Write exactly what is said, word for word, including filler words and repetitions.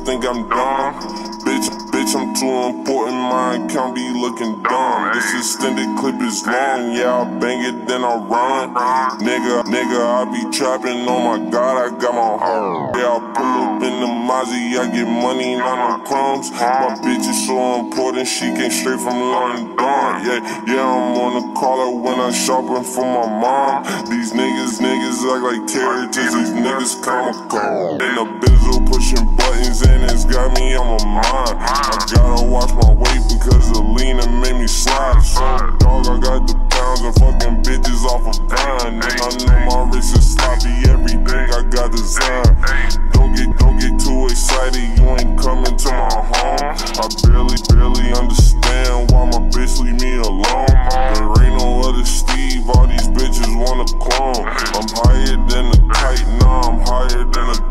think I'm dumb. Bitch, bitch, I'm too important, my account be looking dumb. This extended clip is long, yeah, I bang it, then I run. Nigga, nigga, I be trapping, oh my god, I got my heart. Yeah, I pull up in the Mozzie, I get money, not no crumbs. My bitch is so important, she came straight from London. Yeah, yeah, I'm on the caller when I'm shopping for my mom. These niggas, niggas act like terrorists, these niggas come cold. In the bizzle pushing buttons and it's got me on my mind. I gotta watch my weight because the lean and made me slide. So dog, I got the pounds and fucking bitches off a vine. And I know my wrist is sloppy, everything I got designed. Don't get, don't get too excited, you ain't coming to my home. I barely, barely understand why my bitch leave me alone. There ain't no other Steve, all these bitches wanna clone. I'm higher than a kite, nah, I'm higher than a